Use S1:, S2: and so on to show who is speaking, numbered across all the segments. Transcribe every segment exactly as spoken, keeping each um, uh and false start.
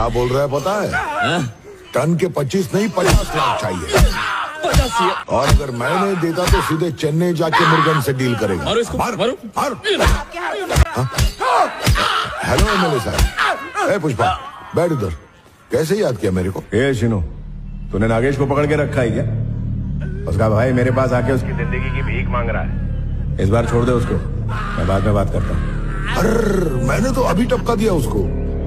S1: क्या बोल रहा है पता है?
S2: हाँ?
S1: टन के पच्चीस नहीं पचास लाख चाहिए।
S2: पचास। और
S1: अगर मैं नहीं देता तो सीधे चेन्नई जाके मुर्गन से डील करेगा।
S2: मारो इसको,
S1: मार,
S2: मारो।
S1: मार। हेलो एमएलए साहब। ए पुष्पा बैठ इधर। कैसे याद किया मेरे को?
S3: ए शिनो, तूने नागेश को पकड़ के रखा है क्या? उसका भाई मेरे पास आके उसकी जिंदगी की भीख मांग रहा है। इस बार छोड़ दे उसको, मैं बाद में बात करता हूँ।
S1: अरे मैंने तो अभी टपका दिया उसको।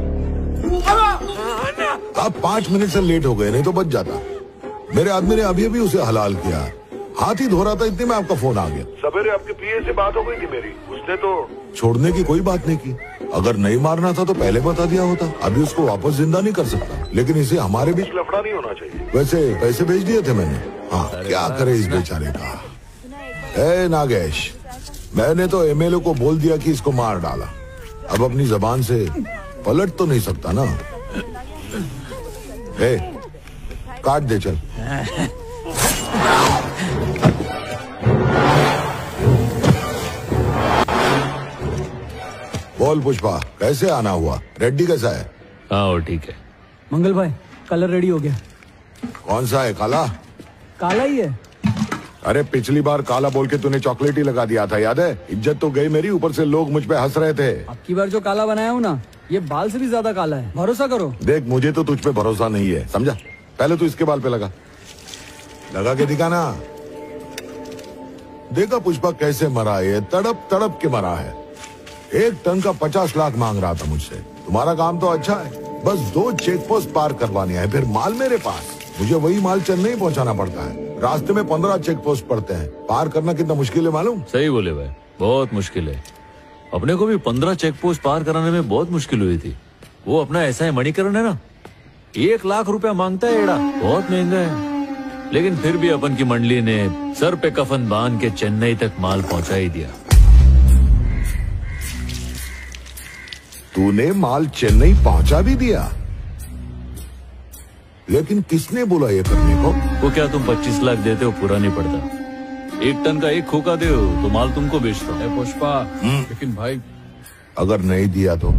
S1: आप पांच मिनट से लेट हो गए, नहीं तो बच जाता। मेरे आदमी ने अभी अभी उसे हलाल किया। हाथ ही धो रहा था इतने में आपका फोन आ गया।
S4: सवेरे आपके पीए से बात हो गई थी मेरी, उसने तो
S1: छोड़ने की कोई बात नहीं की। अगर नहीं मारना था तो पहले बता दिया होता। अभी उसको वापस जिंदा नहीं कर सकता, लेकिन इसे हमारे बीच
S4: लफड़ा नहीं होना चाहिए।
S1: वैसे पैसे भेज दिए थे मैंने। हाँ, क्या करे इस बेचारे का। ए नागेश, मैंने तो एमएलए को बोल दिया कि इसको मार डाला। अब अपनी जबान से पलट तो नहीं सकता ना। ए, काट दे चल। बोल पुष्पा, कैसे आना हुआ? रेड्डी कैसा है?
S2: हाँ ठीक है।
S5: मंगल भाई, कलर रेडी हो गया।
S1: कौन सा है? काला?
S5: काला ही है।
S1: अरे पिछली बार काला बोल के तूने चॉकलेट ही लगा दिया था, याद है? इज्जत तो गई मेरी, ऊपर से लोग मुझ पे हंस रहे थे।
S5: अब की बार जो काला बनाया हूँ ना, ये बाल से भी ज्यादा काला है, भरोसा करो।
S1: देख, मुझे तो तुझ पे भरोसा नहीं है, समझा? पहले तू इसके बाल पे लगा लगा के दिखाना। देखा पुष्पा कैसे मरा है? तड़प तड़प के मरा है। एक टन का पचास लाख मांग रहा था मुझसे। तुम्हारा काम तो अच्छा है, बस दो चेक पोस्ट पार करवाने हैं, फिर माल मेरे पास। मुझे वही माल चेन्नई पहुंचाना पड़ता है। रास्ते में पंद्रह चेक पोस्ट पड़ते हैं। पार करना कितना मुश्किल है मालूम?
S2: सही बोले भाई, बहुत मुश्किल है। अपने को भी पंद्रह चेक पोस्ट पार कराने में बहुत मुश्किल हुई थी। वो अपना ऐसा है मणिकरण है ना, एक लाख रुपया मांगता है एड़ा, बहुत महंगा है। लेकिन फिर भी अपन की मंडली ने सर पे कफन बांध के चेन्नई तक माल पहुंचा ही दिया।
S1: तूने माल चेन्नई पहुंचा भी दिया? लेकिन किसने बोला ये करने को?
S2: वो क्या तुम पच्चीस लाख देते हो पूरा नहीं पड़ता। एक टन का एक खोखा दे तो माल तुमको बेचता हूँ।
S6: पुष्पा, लेकिन भाई
S1: अगर नहीं दिया तो?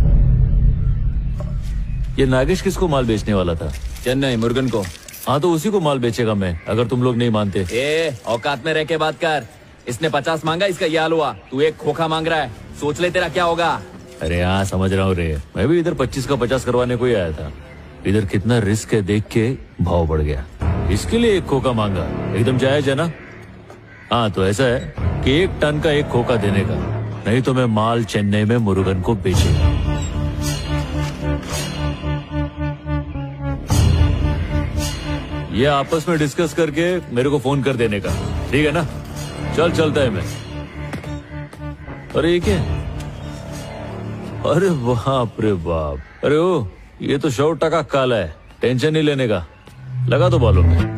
S2: ये नागेश किसको माल बेचने वाला था?
S6: चेन्नई मुर्गन को।
S2: हाँ तो उसी को माल बेचेगा मैं, अगर तुम लोग नहीं मानते।
S6: ए, औकात में रह के बात कर। इसने पचास मांगा, इसका ये हाल हुआ। तू एक खोखा मांग रहा है, सोच ले तेरा क्या होगा।
S2: अरे हाँ समझ रहा हूँ रे, मैं भी इधर पच्चीस का पचास करवाने को ही आया था। इधर कितना रिस्क है देख के भाव बढ़ गया, इसके लिए एक खोखा मांगा। एकदम जायज है ना? हाँ तो ऐसा है कि एक टन का एक खोखा देने का, नहीं तो मैं माल चेन्नई में मुरुगन को बेचूंगा। ये आपस में डिस्कस करके मेरे को फोन कर देने का, ठीक है ना? चल चलता है मैं। अरे ये क्या? अरे बाप रे बाप, अरे ओ ये तो सौ टका काला है, टेंशन नहीं लेने का, लगा तो बालों में।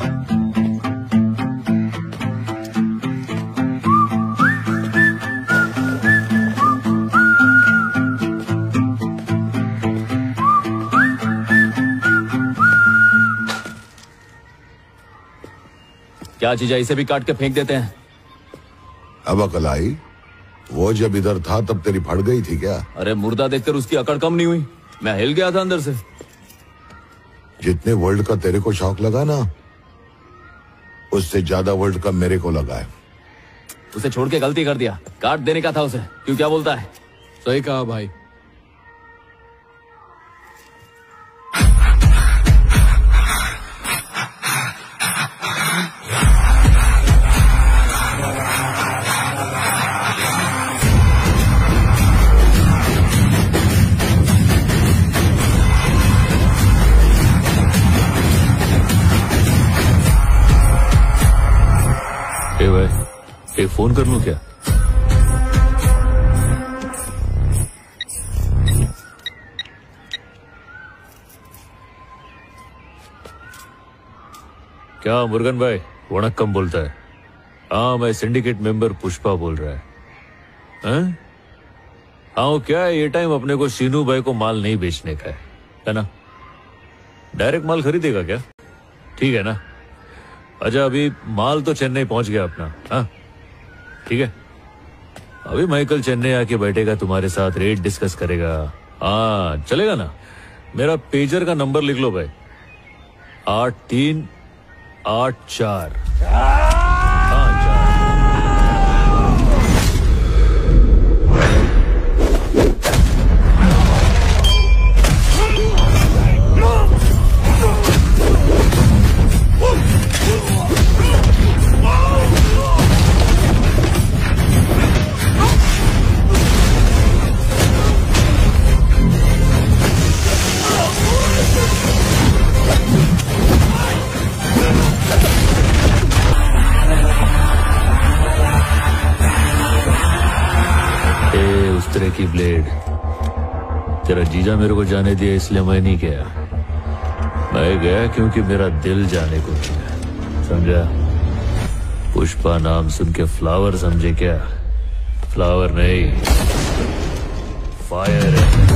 S6: क्या चीज है, इसे भी काट के फेंक देते हैं।
S1: अब अकल आई? वो जब इधर था तब तेरी फट गई थी क्या?
S6: अरे मुर्दा देखकर उसकी अकड़ कम नहीं हुई, मैं हिल गया था अंदर से।
S1: जितने वर्ल्ड का तेरे को शौक लगा ना, उससे ज्यादा वर्ल्ड का मेरे को लगा है।
S6: उसे छोड़ के गलती कर दिया, काट देने का था उसे। क्यों, क्या बोलता है?
S7: सही कहा भाई।
S2: एक फोन कर लूं क्या? क्या मुर्गन भाई वणक्कम बोलता है? हाँ मैं सिंडिकेट मेंबर पुष्पा बोल रहा है। हैं? हाँ क्या है, ये टाइम अपने को शीनू भाई को माल नहीं बेचने का है, है ना? डायरेक्ट माल खरीदेगा क्या? ठीक है ना? अच्छा अभी माल तो चेन्नई पहुंच गया अपना। हाँ ठीक है, अभी माइकल चेन्नई आके बैठेगा तुम्हारे साथ, रेट डिस्कस करेगा। हाँ चलेगा ना? मेरा पेजर का नंबर लिख लो भाई, आठ तीन आठ चार। हाँ चार। उस तरह की ब्लेड तेरा जीजा मेरे को जाने दिया इसलिए मैं नहीं गया। मैं गया क्योंकि मेरा दिल जाने को दिया, समझा? पुष्पा नाम सुन के फ्लावर समझे क्या? फ्लावर नहीं, फायर है।